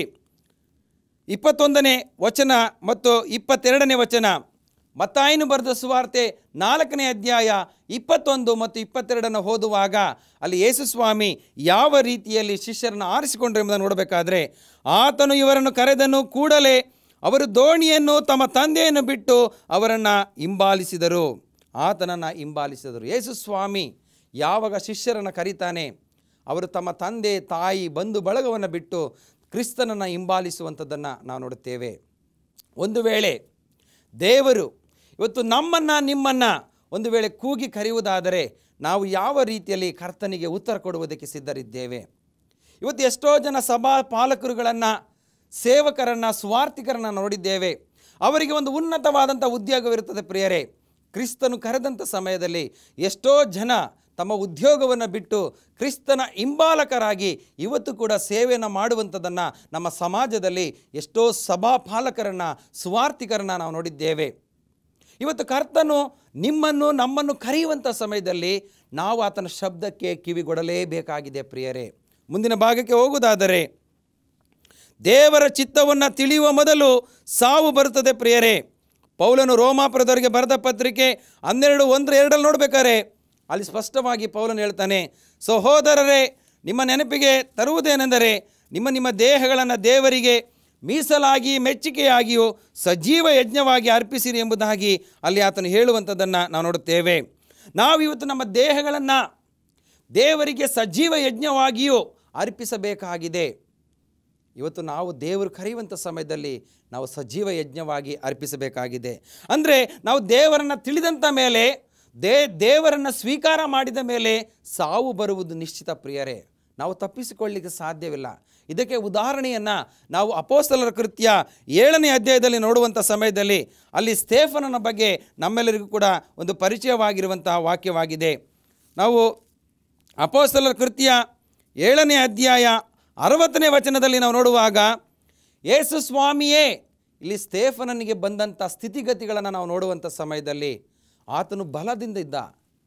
21ನೇ ವಚನ ಮತ್ತು 22ನೇ ವಚನ, ಮತ್ತಾಯನು ಬರೆದ ಸುವಾರ್ತೆ 4ನೇ ಅಧ್ಯಾಯ 21 ಮತ್ತು 22 ಓದುವಾಗ ಅಲ್ಲಿ ಯೇಸು ಸ್ವಾಮಿ ಯಾವ ರೀತಿಯಲ್ಲಿ ಶಿಷ್ಯರನ್ನು ಆರಿಸಿಕೊಂಡ್ರು ಎಂಬುದನ್ನು ನೋಡಬೇಕಾದ್ರೆ, ಆತನು ಇವರನ್ನು ಕರೆದನು, ಕೂಡಲೇ ಅವರು ದೋಣಿಯನ್ನು ತಮ್ಮ ತಂದೆಯನ್ನು ಬಿಟ್ಟು ಅವರನ್ನು ಹಿಂಬಾಲಿಸಿದರು. ಆತನನ್ನು ಹಿಂಬಾಲಿಸಿದರು. ಯೇಸು ಸ್ವಾಮಿ ಯಾವಾಗ ಶಿಷ್ಯರನ್ನು ಕರೀತಾನೆ, ಅವರು ತಮ್ಮ ತಂದೆ ತಾಯಿ ಬಂಧು ಬಳಗವನ್ನು ಬಿಟ್ಟು ಕ್ರಿಸ್ತನನ್ನು ಹಿಂಬಾಲಿಸುವಂಥದ್ದನ್ನು ನಾವು ನೋಡುತ್ತೇವೆ. ಒಂದು ವೇಳೆ ದೇವರು ಇವತ್ತು ನಿಮ್ಮನ್ನು ಒಂದು ವೇಳೆ ಕೂಗಿ ಕರೆಯುವುದಾದರೆ ನಾವು ಯಾವ ರೀತಿಯಲ್ಲಿ ಕರ್ತನಿಗೆ ಉತ್ತರ ಕೊಡುವುದಕ್ಕೆ ಸಿದ್ಧರಿದ್ದೇವೆ? ಇವತ್ತು ಎಷ್ಟೋ ಜನ ಸಭಾ ಪಾಲಕರುಗಳನ್ನು, ಸೇವಕರನ್ನು, ಸ್ವಾರ್ಥಿಕರನ್ನು ನೋಡಿದ್ದೇವೆ. ಅವರಿಗೆ ಒಂದು ಉನ್ನತವಾದಂಥ ಉದ್ಯೋಗವಿರುತ್ತದೆ ಪ್ರಿಯರೇ. ಕ್ರಿಸ್ತನು ಕರೆದಂಥ ಸಮಯದಲ್ಲಿ ಎಷ್ಟೋ ಜನ ತಮ್ಮ ಉದ್ಯೋಗವನ್ನು ಬಿಟ್ಟು ಕ್ರಿಸ್ತನ ಹಿಂಬಾಲಕರಾಗಿ ಇವತ್ತು ಕೂಡ ಸೇವೆಯನ್ನು ಮಾಡುವಂಥದ್ದನ್ನು ನಮ್ಮ ಸಮಾಜದಲ್ಲಿ ಎಷ್ಟೋ ಸಭಾಪಾಲಕರನ್ನು, ಸ್ವಾರ್ಥಿಕರನ್ನು ನಾವು ನೋಡಿದ್ದೇವೆ. ಇವತ್ತು ಕರ್ತನು ನಮ್ಮನ್ನು ಕರೆಯುವಂಥ ಸಮಯದಲ್ಲಿ ನಾವು ಆತನ ಶಬ್ದಕ್ಕೆ ಕಿವಿಗೊಡಲೇಬೇಕಾಗಿದೆ ಪ್ರಿಯರೇ. ಮುಂದಿನ ಭಾಗಕ್ಕೆ ಹೋಗುವುದಾದರೆ, ದೇವರ ಚಿತ್ತವನ್ನು ತಿಳಿಯುವ ಮೊದಲು ಸಾವು ಬರುತ್ತದೆ ಪ್ರಿಯರೇ. ಪೌಲನು ರೋಮಾಪುರದವರಿಗೆ ಬರೆದ ಪತ್ರಿಕೆ 12:1-2 ನೋಡಬೇಕಾರೆ ಅಲ್ಲಿ ಸ್ಪಷ್ಟವಾಗಿ ಪೌಲನು ಹೇಳ್ತಾನೆ, ಸಹೋದರರೇ, ನಿಮ್ಮ ನೆನಪಿಗೆ ತರುವುದೇನೆಂದರೆ ನಿಮ್ಮ ದೇಹಗಳನ್ನು ದೇವರಿಗೆ ಮೀಸಲಾಗಿ ಮೆಚ್ಚುಗೆಯಾಗಿಯೂ ಸಜೀವ ಯಜ್ಞವಾಗಿ ಅರ್ಪಿಸಿರಿ ಎಂಬುದಾಗಿ ಅಲ್ಲಿ ಆತನು ಹೇಳುವಂಥದ್ದನ್ನು ನಾವು ನೋಡುತ್ತೇವೆ. ನಾವಿವತ್ತು ನಮ್ಮ ದೇಹಗಳನ್ನು ದೇವರಿಗೆ ಸಜೀವ ಯಜ್ಞವಾಗಿಯೂ ಅರ್ಪಿಸಬೇಕಾಗಿದೆ. ಇವತ್ತು ನಾವು ದೇವರು ಕರೆಯುವಂಥ ಸಮಯದಲ್ಲಿ ನಾವು ಸಜೀವ ಯಜ್ಞವಾಗಿ ಅರ್ಪಿಸಬೇಕಾಗಿದೆ. ಅಂದರೆ ನಾವು ದೇವರನ್ನು ತಿಳಿದಂಥ ಮೇಲೆ, ದೇವರನ್ನು ಸ್ವೀಕಾರ ಮಾಡಿದ ಮೇಲೆ ಸಾವು ಬರುವುದು ನಿಶ್ಚಿತ ಪ್ರಿಯರೇ. ನಾವು ತಪ್ಪಿಸಿಕೊಳ್ಳಲಿಕ್ಕೆ ಸಾಧ್ಯವಿಲ್ಲ. ಇದಕ್ಕೆ ಉದಾಹರಣೆಯನ್ನು ನಾವು ಅಪೊಸ್ತಲರ ಕೃತ್ಯ 7ನೇ ಅಧ್ಯಾಯದಲ್ಲಿ ನೋಡುವಂಥ ಸಮಯದಲ್ಲಿ ಅಲ್ಲಿ ಸ್ಟೇಫನನ ಬಗ್ಗೆ ನಮ್ಮೆಲ್ಲರಿಗೂ ಕೂಡ ಒಂದು ಪರಿಚಯವಾಗಿರುವಂತಹ ವಾಕ್ಯವಾಗಿದೆ. ನಾವು ಅಪೊಸ್ತಲರ ಕೃತ್ಯ 7ನೇ ಅಧ್ಯಾಯ 60ನೇ ವಚನದಲ್ಲಿ ನಾವು ನೋಡುವಾಗ, ಯೇಸು ಸ್ವಾಮಿಯೇ ಇಲ್ಲಿ ಸ್ಟೇಫನನಿಗೆ ಬಂದಂಥ ಸ್ಥಿತಿಗತಿಗಳನ್ನು ನಾವು ನೋಡುವಂಥ ಸಮಯದಲ್ಲಿ ಆತನು ಬಲದಿಂದ ಇದ್ದ,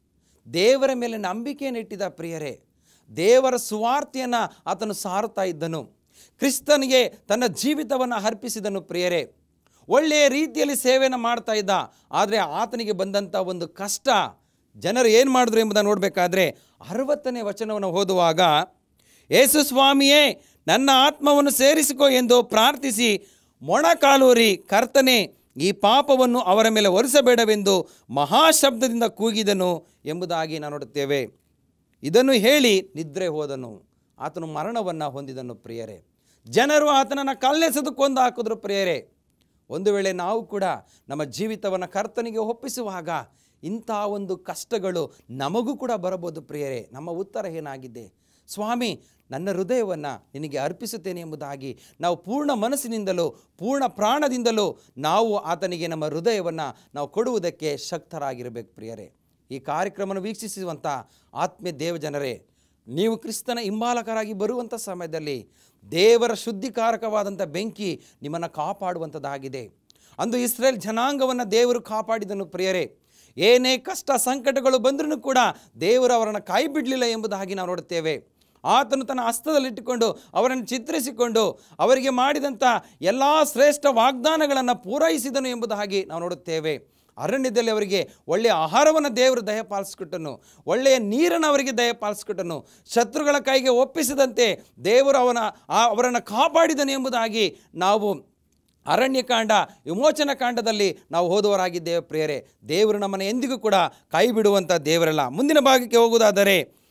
ದೇವರ ಮೇಲೆ ನಂಬಿಕೆಯನ್ನು ಇಟ್ಟಿದ್ದ ಪ್ರಿಯರೇ. ದೇವರ ಸುವಾರ್ತೆಯನ್ನು ಆತನು ಸಾರುತ್ತಾ ಇದ್ದನು. ಕ್ರಿಸ್ತನಿಗೆ ತನ್ನ ಜೀವಿತವನ್ನು ಅರ್ಪಿಸಿದನು ಪ್ರಿಯರೇ. ಒಳ್ಳೆಯ ರೀತಿಯಲ್ಲಿ ಸೇವೆಯನ್ನು ಮಾಡ್ತಾ ಇದ್ದ. ಆದರೆ ಆತನಿಗೆ ಬಂದಂಥ ಒಂದು ಕಷ್ಟ ಜನರು ಏನು ಮಾಡಿದ್ರು ಎಂಬುದನ್ನು ನೋಡಬೇಕಾದ್ರೆ 60ನೇ ವಚನವನ್ನು ಓದುವಾಗ, ಯೇಸು ಸ್ವಾಮಿಯೇ ನನ್ನ ಆತ್ಮವನ್ನು ಸೇರಿಸಿಕೋ ಎಂದು ಪ್ರಾರ್ಥಿಸಿ ಮೊಣಕಾಲೂರಿ, ಕರ್ತನೇ ಈ ಪಾಪವನ್ನು ಅವರ ಮೇಲೆ ಹೊರಿಸಬೇಡವೆಂದು ಮಹಾಶಬ್ದದಿಂದ ಕೂಗಿದನು ಎಂಬುದಾಗಿ ನಾವು ನೋಡುತ್ತೇವೆ. ಇದನ್ನು ಹೇಳಿ ನಿದ್ರೆ ಹೋದನು. ಆತನು ಮರಣವನ್ನು ಹೊಂದಿದನು ಪ್ರಿಯರೇ. ಜನರು ಆತನನ್ನು ಕಲ್ಲೆಸೆದು ಕೊಂದು ಹಾಕಿದ್ರು ಪ್ರಿಯರೇ. ಒಂದು ವೇಳೆ ನಾವು ಕೂಡ ನಮ್ಮ ಜೀವಿತವನ್ನು ಕರ್ತನಿಗೆ ಒಪ್ಪಿಸುವಾಗ ಇಂಥ ಒಂದು ಕಷ್ಟಗಳು ನಮಗೂ ಕೂಡ ಬರಬಹುದು ಪ್ರಿಯರೇ. ನಮ್ಮ ಉತ್ತರ ಏನಾಗಿದೆ? ಸ್ವಾಮಿ, ನನ್ನ ಹೃದಯವನ್ನು ನಿನಗೆ ಅರ್ಪಿಸುತ್ತೇನೆ ಎಂಬುದಾಗಿ ನಾವು ಪೂರ್ಣ ಮನಸ್ಸಿನಿಂದಲೂ ಪೂರ್ಣ ಪ್ರಾಣದಿಂದಲೂ ನಾವು ಆತನಿಗೆ ನಮ್ಮ ಹೃದಯವನ್ನು ನಾವು ಕೊಡುವುದಕ್ಕೆ ಶಕ್ತರಾಗಿರಬೇಕು ಪ್ರಿಯರೇ. ಈ ಕಾರ್ಯಕ್ರಮವನ್ನು ವೀಕ್ಷಿಸುವಂಥ ಆತ್ಮೀಯ ದೇವಜನರೇ, ನೀವು ಕ್ರಿಸ್ತನ ಹಿಂಬಾಲಕರಾಗಿ ಬರುವಂಥ ಸಮಯದಲ್ಲಿ ದೇವರ ಶುದ್ಧಿಕಾರಕವಾದಂಥ ಬೆಂಕಿ ನಿಮ್ಮನ್ನು ಕಾಪಾಡುವಂಥದ್ದಾಗಿದೆ. ಅಂದು ಇಸ್ರೇಲ್ ಜನಾಂಗವನ್ನು ದೇವರು ಕಾಪಾಡಿದನು ಪ್ರಿಯರೇ. ಏನೇ ಕಷ್ಟ ಸಂಕಟಗಳು ಬಂದರೂ ಕೂಡ ದೇವರು ಅವರನ್ನು ಕೈ ಬಿಡಲಿಲ್ಲ ಎಂಬುದಾಗಿ ನಾವು ನೋಡುತ್ತೇವೆ. ಆತನು ತನ್ನ ಹಸ್ತದಲ್ಲಿಟ್ಟುಕೊಂಡು ಅವರನ್ನು ಚಿತ್ರಿಸಿಕೊಂಡು ಅವರಿಗೆ ಮಾಡಿದಂಥ ಎಲ್ಲ ಶ್ರೇಷ್ಠ ವಾಗ್ದಾನಗಳನ್ನು ಪೂರೈಸಿದನು ಎಂಬುದಾಗಿ ನಾವು ನೋಡುತ್ತೇವೆ. ಅರಣ್ಯದಲ್ಲಿ ಅವರಿಗೆ ಒಳ್ಳೆಯ ಆಹಾರವನ್ನು ದೇವರು ದಯಪಾಲಿಸಿಕೊಟ್ಟನು, ಒಳ್ಳೆಯ ನೀರನ್ನು ಅವರಿಗೆ ದಯಪಾಲಿಸಿಕೊಟ್ಟನು. ಶತ್ರುಗಳ ಕೈಗೆ ಒಪ್ಪಿಸಿದಂತೆ ದೇವರು ಅವರನ್ನು ಕಾಪಾಡಿದನು ಎಂಬುದಾಗಿ ನಾವು ಅರಣ್ಯಕಾಂಡ, ವಿಮೋಚನ ಕಾಂಡದಲ್ಲಿ ನಾವು ಓದುವರಾಗಿದ್ದೇವೆ ಪ್ರಿಯರೇ. ದೇವರು ನಮ್ಮನ್ನು ಎಂದಿಗೂ ಕೂಡ ಕೈ ಬಿಡುವಂಥ ದೇವರಲ್ಲ. ಮುಂದಿನ ಭಾಗಕ್ಕೆ ಹೋಗುವುದಾದರೆ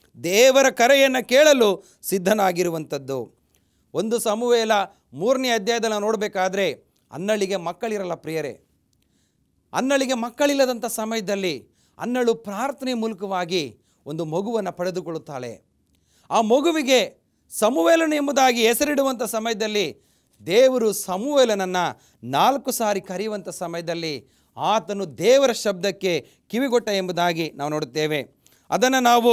ದೇವರ ಕರೆಯನ್ನು ಕೇಳಲು ಸಿದ್ಧನಾಗಿರುವಂಥದ್ದು. 1 ಸಮುವೇಲ 3ನೇ ಅಧ್ಯಾಯದಲ್ಲಿ ನಾವು ನೋಡಬೇಕಾದ್ರೆ ಅನ್ನಳಿಗೆ ಮಕ್ಕಳಿರಲ್ಲ ಪ್ರಿಯರೇ. ಅನ್ನಳಿಗೆ ಮಕ್ಕಳಿಲ್ಲದಂಥ ಸಮಯದಲ್ಲಿ ಅನ್ನಳು ಪ್ರಾರ್ಥನೆ ಮೂಲಕವಾಗಿ ಒಂದು ಮಗುವನ್ನು ಪಡೆದುಕೊಳ್ಳುತ್ತಾಳೆ. ಆ ಮಗುವಿಗೆ ಸಮುವೇಲನು ಎಂಬುದಾಗಿ ಹೆಸರಿಡುವಂಥ ಸಮಯದಲ್ಲಿ ದೇವರು ಸಮುವೇಲನನ್ನು 4 ಸಾರಿ ಕರೆಯುವಂಥ ಸಮಯದಲ್ಲಿ ಆತನು ದೇವರ ಶಬ್ದಕ್ಕೆ ಕಿವಿಗೊಟ್ಟ ಎಂಬುದಾಗಿ ನಾವು ನೋಡುತ್ತೇವೆ. ಅದನ್ನು ನಾವು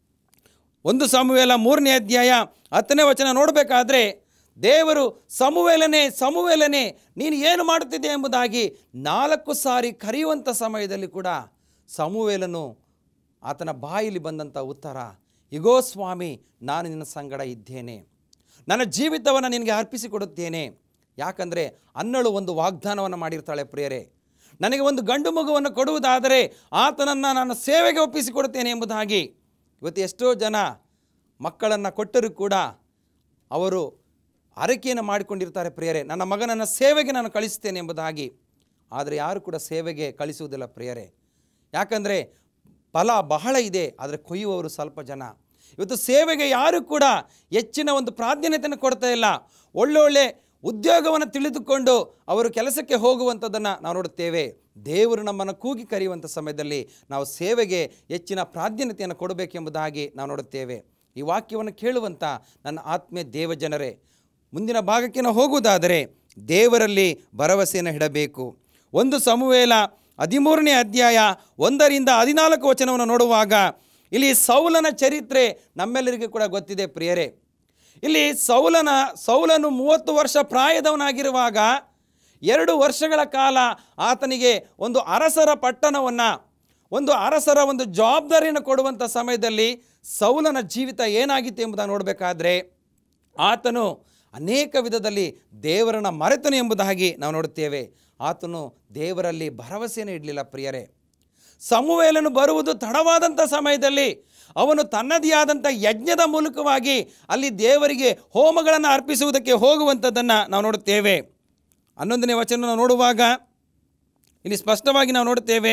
1 ಸಮುವೇಲ 3ನೇ ಅಧ್ಯಾಯ 10ನೇ ವಚನ ನೋಡಬೇಕಾದ್ರೆ ದೇವರು ಸಮುವೇಲನೇ ಸಮುವೇಲನೇ ನೀನು ಏನು ಮಾಡುತ್ತಿದ್ದೆ ಎಂಬುದಾಗಿ 4 ಸಾರಿ ಕರೆಯುವಂಥ ಸಮಯದಲ್ಲಿ ಕೂಡ ಸಮುವೇಲನು ಆತನ ಬಾಯಲ್ಲಿ ಬಂದಂಥ ಉತ್ತರ, ಇಗೋ ಸ್ವಾಮಿ, ನಾನು ನಿನ್ನ ಸಂಗಡ ಇದ್ದೇನೆ, ನನ್ನ ಜೀವಿತವನ್ನು ನಿನಗೆ ಅರ್ಪಿಸಿಕೊಡುತ್ತೇನೆ. ಯಾಕಂದರೆ ಅನ್ನಳು ಒಂದು ವಾಗ್ದಾನವನ್ನು ಮಾಡಿರ್ತಾಳೆ ಪ್ರಿಯರೇ, ನನಗೆ ಒಂದು ಗಂಡು ಮಗುವನ್ನು ಕೊಡುವುದಾದರೆ ಆತನನ್ನು ನಾನು ಸೇವೆಗೆ ಒಪ್ಪಿಸಿಕೊಡುತ್ತೇನೆ ಎಂಬುದಾಗಿ. ಇವತ್ತು ಎಷ್ಟೋ ಜನ ಮಕ್ಕಳನ್ನು ಕೊಟ್ಟರೂ ಕೂಡ ಅವರು ಆರೈಕೆಯನ್ನು ಮಾಡಿಕೊಂಡಿರ್ತಾರೆ ಪ್ರಿಯರೇ, ನನ್ನ ಮಗನನ್ನು ಸೇವೆಗೆ ನಾನು ಕಳಿಸ್ತೇನೆ ಎಂಬುದಾಗಿ. ಆದರೆ ಯಾರು ಕೂಡ ಸೇವೆಗೆ ಕಳಿಸುವುದಿಲ್ಲ ಪ್ರಿಯರೇ. ಯಾಕಂದರೆ ಫಲ ಬಹಳ ಇದೆ, ಆದರೆ ಕೊಯ್ಯುವವರು ಸ್ವಲ್ಪ ಜನ. ಇವತ್ತು ಸೇವೆಗೆ ಯಾರು ಕೂಡ ಹೆಚ್ಚಿನ ಒಂದು ಪ್ರಾಧಾನ್ಯತೆಯನ್ನು ಕೊಡ್ತಾ ಇಲ್ಲ. ಒಳ್ಳೊಳ್ಳೆ ಉದ್ಯೋಗವನ್ನು ತಿಳಿದುಕೊಂಡು ಅವರು ಕೆಲಸಕ್ಕೆ ಹೋಗುವಂಥದ್ದನ್ನು ನಾವು ನೋಡುತ್ತೇವೆ. ದೇವರು ನಮ್ಮನ್ನು ಕೂಗಿ ಕರೆಯುವಂಥ ಸಮಯದಲ್ಲಿ ನಾವು ಸೇವೆಗೆ ಹೆಚ್ಚಿನ ಪ್ರಾಧಾನ್ಯತೆಯನ್ನು ಕೊಡಬೇಕೆಂಬುದಾಗಿ ನಾವು ನೋಡುತ್ತೇವೆ. ಈ ವಾಕ್ಯವನ್ನು ಕೇಳುವಂಥ ನನ್ನ ಆತ್ಮೀಯ ದೇವಜನರೇ, ಮುಂದಿನ ಭಾಗಕ್ಕೆ ನಾವು ಹೋಗುವುದಾದರೆ ದೇವರಲ್ಲಿ ಭರವಸೆಯನ್ನು ಇಡಬೇಕು. 1 ಸಮುವೇಲ 13ನೇ ಅಧ್ಯಾಯ 1ರಿಂದ 14 ವಚನವನ್ನು ನೋಡುವಾಗ ಇಲ್ಲಿ ಸೌಲನ ಚರಿತ್ರೆ ನಮ್ಮೆಲ್ಲರಿಗೂ ಕೂಡ ಗೊತ್ತಿದೆ ಪ್ರಿಯರೇ. ಇಲ್ಲಿ ಸೌಲನು 30 ವರ್ಷ ಪ್ರಾಯದವನಾಗಿರುವಾಗ 2 ವರ್ಷಗಳ ಕಾಲ ಆತನಿಗೆ ಒಂದು ಅರಸರ ಪಟ್ಟಣವನ್ನು, ಒಂದು ಅರಸರ ಒಂದು ಜವಾಬ್ದಾರಿಯನ್ನು ಕೊಡುವಂಥ ಸಮಯದಲ್ಲಿ ಸೌಲನ ಜೀವಿತ ಏನಾಗಿತ್ತು ಎಂಬುದನ್ನು ನೋಡಬೇಕಾದ್ರೆ ಆತನು ಅನೇಕ ವಿಧದಲ್ಲಿ ದೇವರನ್ನು ಮರೆತನು ಎಂಬುದಾಗಿ ನಾವು ನೋಡುತ್ತೇವೆ. ಆತನು ದೇವರಲ್ಲಿ ಭರವಸೆಯನ್ನು ಇಡಲಿಲ್ಲ ಪ್ರಿಯರೇ. ಸಮುವೇಲನು ಬರುವುದು ತಡವಾದಂಥ ಸಮಯದಲ್ಲಿ ಅವನು ತನ್ನದೇ ಆದಂಥ ಯಜ್ಞದ ಮೂಲಕವಾಗಿ ಅಲ್ಲಿ ದೇವರಿಗೆ ಹೋಮಗಳನ್ನು ಅರ್ಪಿಸುವುದಕ್ಕೆ ಹೋಗುವಂಥದ್ದನ್ನು ನಾವು ನೋಡುತ್ತೇವೆ. 11ನೇ ವಚನ ನಾವು ನೋಡುವಾಗ ಇಲ್ಲಿ ಸ್ಪಷ್ಟವಾಗಿ ನಾವು ನೋಡುತ್ತೇವೆ,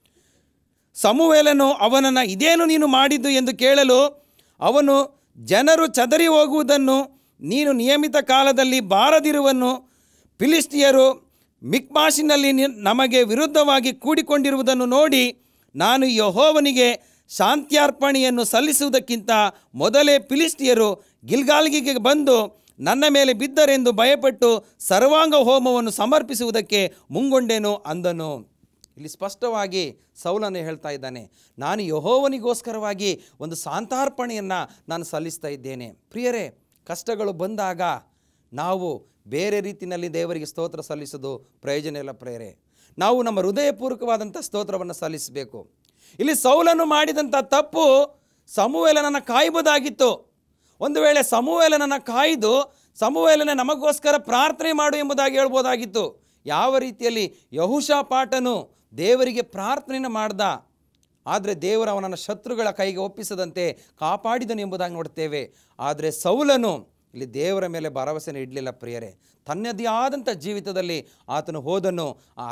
ಸಮುವೇಲನು ಅವನನ್ನು ಇದೇನು ನೀನು ಮಾಡಿದ್ದು ಎಂದು ಕೇಳಲು ಅವನು, ಜನರು ಚದರಿ ಹೋಗುವುದನ್ನು ನೀನು ನಿಯಮಿತ ಕಾಲದಲ್ಲಿ ಬಾರದಿರುವನ್ನು ಫಿಲಿಸ್ಟಿಯರು ಮಿಕ್ಮಾಷಿನಲ್ಲಿ ನಮಗೆ ವಿರುದ್ಧವಾಗಿ ಕೂಡಿಕೊಂಡಿರುವುದನ್ನು ನೋಡಿ ನಾನು ಯೆಹೋವನಿಗೆ ಶಾಂತ್ಯಾರ್ಪಣೆಯನ್ನು ಸಲ್ಲಿಸುವುದಕ್ಕಿಂತ ಮೊದಲೇ ಫಿಲಿಸ್ಟಿಯರು ಗಿಲ್ಗಾಲಿಗೆ ಬಂದು ನನ್ನ ಮೇಲೆ ಬಿದ್ದರೆಂದು ಭಯಪಟ್ಟು ಸರ್ವಾಂಗ ಹೋಮವನ್ನು ಸಮರ್ಪಿಸುವುದಕ್ಕೆ ಮುಂಗೊಂಡೇನು ಅಂದನು. ಇಲ್ಲಿ ಸ್ಪಷ್ಟವಾಗಿ ಸೌಲನು ಹೇಳ್ತಾ ಇದ್ದಾನೆ, ನಾನು ಯೆಹೋವನಿಗೋಸ್ಕರವಾಗಿ ಒಂದು ಶಾಂತಾರ್ಪಣೆಯನ್ನು ನಾನು ಸಲ್ಲಿಸ್ತಾ ಇದ್ದೇನೆ. ಪ್ರಿಯರೇ, ಕಷ್ಟಗಳು ಬಂದಾಗ ನಾವು ಬೇರೆ ರೀತಿಯಲ್ಲಿ ದೇವರಿಗೆ ಸ್ತೋತ್ರ ಸಲ್ಲಿಸೋದು ಪ್ರಯೋಜನ ಇಲ್ಲ ಪ್ರಿಯರೇ. ನಾವು ನಮ್ಮ ಹೃದಯಪೂರ್ವಕವಾದಂಥ ಸ್ತೋತ್ರವನ್ನು ಸಲ್ಲಿಸಬೇಕು. ಇಲ್ಲಿ ಸೌಲನು ಮಾಡಿದಂಥ ತಪ್ಪು ಸಮುವೇಲನನ್ನು ಕಾಯಬಹುದಾಗಿತ್ತು. ಒಂದು ವೇಳೆ ಸಮುವೇಲನನ್ನು ಕಾಯ್ದು ಸಮುವೇಲನೇ ನಮಗೋಸ್ಕರ ಪ್ರಾರ್ಥನೆ ಮಾಡು ಎಂಬುದಾಗಿ ಹೇಳ್ಬೋದಾಗಿತ್ತು. ಯಾವ ರೀತಿಯಲ್ಲಿ ಯೆಹೋಷಾಫಾಟನು ದೇವರಿಗೆ ಪ್ರಾರ್ಥನೆಯನ್ನು ಮಾಡ್ದ, ಆದರೆ ದೇವರು ಅವನನ್ನು ಶತ್ರುಗಳ ಕೈಗೆ ಒಪ್ಪಿಸದಂತೆ ಕಾಪಾಡಿದನು ಎಂಬುದಾಗಿ ನೋಡ್ತೇವೆ. ಆದರೆ ಸೌಲನು ಇಲ್ಲಿ ದೇವರ ಮೇಲೆ ಭರವಸೆಯನ್ನು ಇಡಲಿಲ್ಲ ಪ್ರಿಯರೇ. ತನ್ನದೇ ಆದಂಥ ಜೀವಿತದಲ್ಲಿ ಆತನು ಹೋದನು. ಆ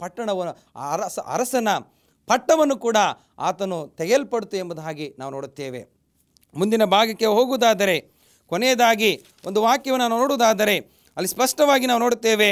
ಅರಸನ ಪಟ್ಟವನ್ನು ಕೂಡ ಆತನು ತೆಗೆಯಲ್ಪಡ್ತು ಎಂಬುದಾಗಿ ನಾವು ನೋಡುತ್ತೇವೆ. ಮುಂದಿನ ಭಾಗಕ್ಕೆ ಹೋಗುವುದಾದರೆ ಕೊನೆಯದಾಗಿ ಒಂದು ವಾಕ್ಯವನ್ನು ನಾವು ನೋಡುವುದಾದರೆ ಅಲ್ಲಿ ಸ್ಪಷ್ಟವಾಗಿ ನಾವು ನೋಡುತ್ತೇವೆ,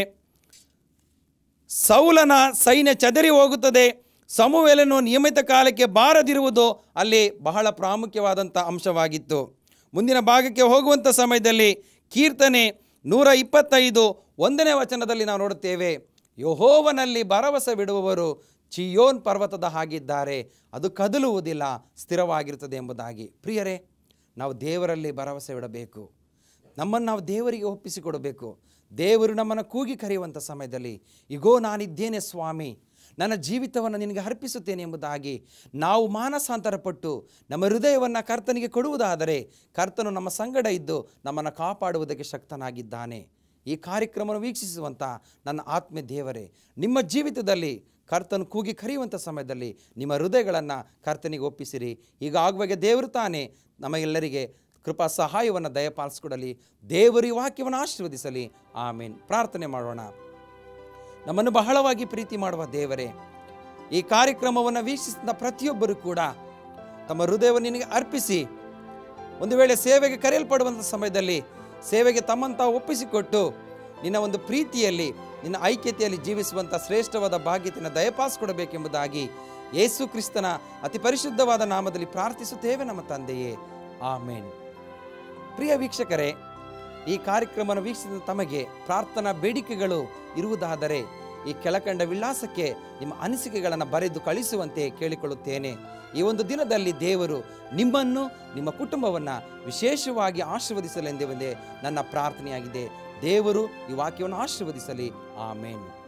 ಸೌಲನ ಸೈನ್ಯ ಚದರಿ ಹೋಗುತ್ತದೆ, ಸಮುವೇಲನು ನಿಯಮಿತ ಕಾಲಕ್ಕೆ ಬಾರದಿರುವುದು ಅಲ್ಲಿ ಬಹಳ ಪ್ರಾಮುಖ್ಯವಾದಂಥ ಅಂಶವಾಗಿತ್ತು. ಮುಂದಿನ ಭಾಗಕ್ಕೆ ಹೋಗುವಂಥ ಸಮಯದಲ್ಲಿ ಕೀರ್ತನೆ 125 1ನೇ ವಚನದಲ್ಲಿ ನಾವು ನೋಡುತ್ತೇವೆ, ಯೆಹೋವನಲ್ಲಿ ಭರವಸೆ ಬಿಡುವವರು ಚಿಯೋನ್ ಪರ್ವತದ ಹಾಗಿದ್ದಾರೆ, ಅದು ಕದಲುವುದಿಲ್ಲ, ಸ್ಥಿರವಾಗಿರುತ್ತದೆ ಎಂಬುದಾಗಿ. ಪ್ರಿಯರೇ, ನಾವು ದೇವರಲ್ಲಿ ಭರವಸೆ ಇಡಬೇಕು. ನಮ್ಮನ್ನು ನಾವು ದೇವರಿಗೆ ಒಪ್ಪಿಸಿಕೊಡಬೇಕು. ದೇವರು ನಮ್ಮನ್ನು ಕೂಗಿ ಕರೆಯುವಂಥ ಸಮಯದಲ್ಲಿ ಇಗೋ ನಾನಿದ್ದೇನೆ ಸ್ವಾಮಿ, ನನ್ನ ಜೀವಿತವನ್ನು ನಿನಗೆ ಅರ್ಪಿಸುತ್ತೇನೆ ಎಂಬುದಾಗಿ ನಾವು ಮಾನಸಾಂತರಪಟ್ಟು ನಮ್ಮ ಹೃದಯವನ್ನು ಕರ್ತನಿಗೆ ಕೊಡುವುದಾದರೆ ಕರ್ತನು ನಮ್ಮ ಸಂಗಡ ಇದ್ದು ನಮ್ಮನ್ನು ಕಾಪಾಡುವುದಕ್ಕೆ ಶಕ್ತನಾಗಿದ್ದಾನೆ. ಈ ಕಾರ್ಯಕ್ರಮವನ್ನು ವೀಕ್ಷಿಸುವಂಥ ನನ್ನ ಆತ್ಮೀಯ ದೇವರೇ, ನಿಮ್ಮ ಜೀವಿತದಲ್ಲಿ ಕರ್ತನು ಕೂಗಿ ಕರೆಯುವಂಥ ಸಮಯದಲ್ಲಿ ನಿಮ್ಮ ಹೃದಯಗಳನ್ನು ಕರ್ತನಿಗೆ ಒಪ್ಪಿಸಿರಿ. ಈಗ ಆಗುವಾಗ ದೇವರು ತಾನೇ ನಮಗೆಲ್ಲರಿಗೆ ಕೃಪಾ ಸಹಾಯವನ್ನು ದಯಪಾಲಿಸಿಕೊಡಲಿ. ದೇವರು ಈ ವಾಕ್ಯವನ್ನು ಆಶೀರ್ವದಿಸಲಿ. ಆಮೇನ್. ಪ್ರಾರ್ಥನೆ ಮಾಡೋಣ. ನಮ್ಮನ್ನು ಬಹಳವಾಗಿ ಪ್ರೀತಿ ಮಾಡುವ ದೇವರೇ, ಈ ಕಾರ್ಯಕ್ರಮವನ್ನು ವೀಕ್ಷಿಸಿದ ಪ್ರತಿಯೊಬ್ಬರೂ ಕೂಡ ತಮ್ಮ ಹೃದಯವನ್ನು ನಿನಗೆ ಅರ್ಪಿಸಿ ಒಂದು ವೇಳೆ ಸೇವೆಗೆ ಕರೆಯಲ್ಪಡುವಂಥ ಸಮಯದಲ್ಲಿ ಸೇವೆಗೆ ತಮ್ಮನ್ನು ತಾವು ಒಪ್ಪಿಸಿಕೊಟ್ಟು ನಿನ್ನ ಒಂದು ಪ್ರೀತಿಯಲ್ಲಿ ನಿನ್ನ ಐಕ್ಯತೆಯಲ್ಲಿ ಜೀವಿಸುವಂಥ ಶ್ರೇಷ್ಠವಾದ ಭಾಗ್ಯತೆಯನ್ನು ದಯಪಾಸ್ ಕೊಡಬೇಕೆಂಬುದಾಗಿ ಯೇಸು ಕ್ರಿಸ್ತನ ಅತಿ ಪರಿಶುದ್ಧವಾದ ನಾಮದಲ್ಲಿ ಪ್ರಾರ್ಥಿಸುತ್ತೇವೆ ನಮ್ಮ ತಂದೆಯೇ, ಆಮೇನ್. ಪ್ರಿಯ ವೀಕ್ಷಕರೇ, ಈ ಕಾರ್ಯಕ್ರಮವನ್ನು ವೀಕ್ಷಿಸಿದ ತಮಗೆ ಪ್ರಾರ್ಥನಾ ಬೇಡಿಕೆಗಳು ಇರುವುದಾದರೆ ಈ ಕೆಳಕಂಡ ವಿಳಾಸಕ್ಕೆ ನಿಮ್ಮ ಅನಿಸಿಕೆಗಳನ್ನು ಬರೆದು ಕಳಿಸುವಂತೆ ಕೇಳಿಕೊಳ್ಳುತ್ತೇನೆ. ಈ ಒಂದು ದಿನದಲ್ಲಿ ದೇವರು ನಿಮ್ಮನ್ನು ನಿಮ್ಮ ಕುಟುಂಬವನ್ನು ವಿಶೇಷವಾಗಿ ಆಶೀರ್ವದಿಸಲೆಂದೇ ನನ್ನ ಪ್ರಾರ್ಥನೆಯಾಗಿದೆ. ದೇವರು ಈ ವಾಕ್ಯವನ್ನು ಆಶೀರ್ವದಿಸಲಿ. ಆಮೇನ್.